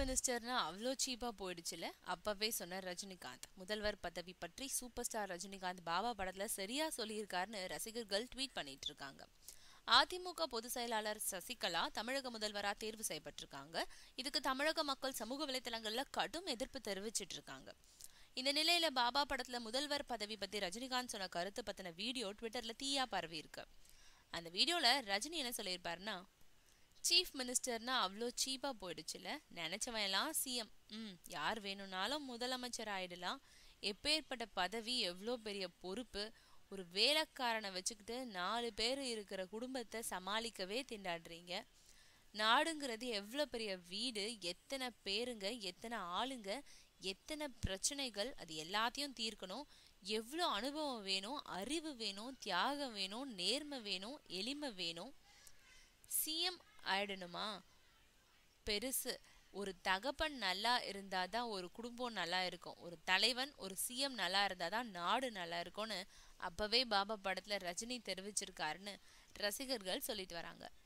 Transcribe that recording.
மினிஸ்டர்னா அவ்வளோ சீப்பா போயிடுச்சுல அப்பவே சொன்ன ரஜினிகாந்த். முதல்வர் பதவி பற்றி சூப்பர் ஸ்டார் ரஜினிகாந்த் பாபா படத்துல சரியா சொல்லியிருக்காருன்னு ரசிகர்கள் ட்வீட் பண்ணிட்டு இருக்காங்க. அதிமுக பொதுச் செயலாளர் சசிகலா தமிழக முதல்வரா தேர்வு செய்யப்பட்டிருக்காங்க. இதுக்கு தமிழக மக்கள் சமூக வலைதளங்கள்ல கடும் எதிர்ப்பு தெரிவிச்சிட்டு இருக்காங்க. இந்த நிலையில பாபா படத்துல முதல்வர் பதவி பத்தி ரஜினிகாந்த் சொன்ன கருத்து பத்தின வீடியோ ட்விட்டர்ல தீயா பரவி இருக்கு. அந்த வீடியோல ரஜினி என்ன சொல்லியிருப்பாருன்னா, சீஃப் மினிஸ்டர்னா அவ்வளோ சீப்பா போயிடுச்சுல, நினைச்சவன் எல்லாம் சிஎம், யார் வேணும்னாலும் முதலமைச்சர் ஆயிடலாம், எப்பேற்பட்ட பதவி, எவ்வளோ பெரிய பொறுப்பு, ஒரு வேலைக்காரனை வச்சுக்கிட்டு 4 பேர் இருக்கிற குடும்பத்தை சமாளிக்கவே திண்டாடுறீங்க. நாடுங்கிறது எவ்வளோ பெரிய வீடு, எத்தனை பேருங்க, எத்தனை ஆளுங்க, எத்தனை பிரச்சனைகள், அது எல்லாத்தையும் தீர்க்கணும். எவ்வளோ அனுபவம் வேணும், அறிவு வேணும், தியாகம் வேணும், நேர்மை வேணும், எளிமை வேணும். சிஎம் ஆயிடணுமா பெருசு. ஒரு தகப்பன் நல்லா இருந்தாதான் ஒரு குடும்பம் நல்லா இருக்கும். ஒரு தலைவன், ஒரு சிஎம் நல்லா இருந்தாதான் நாடு நல்லா இருக்கும்னு அப்பவே பாபா படத்துல ரஜினி தெரிவிச்சிருக்காருன்னு ரசிகர்கள் சொல்லிட்டு வராங்க.